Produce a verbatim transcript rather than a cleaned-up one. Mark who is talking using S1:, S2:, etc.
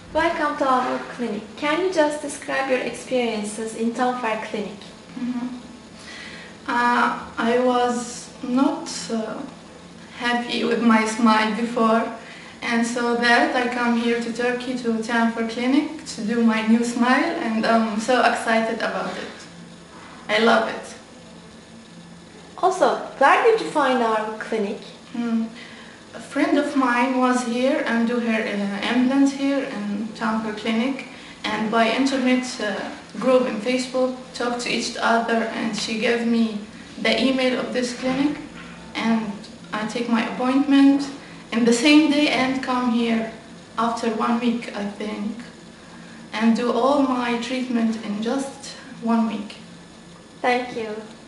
S1: Welcome to our clinic. Can you just describe your experiences in Tanfer Clinic?
S2: Mm-hmm. uh, I was not uh, happy with my smile before, and so that I come here to Turkey to Tanfer Clinic to do my new smile, and I'm so excited about it. I love it.
S1: Also, where did you find our clinic?
S2: Mm. A friend of mine was here and do her uh, implant here in Tanfer Clinic, and by internet uh, group in Facebook talked to each other, and she gave me the email of this clinic, and I take my appointment in the same day and come here after one week I think, and do all my treatment in just one week.
S1: Thank you.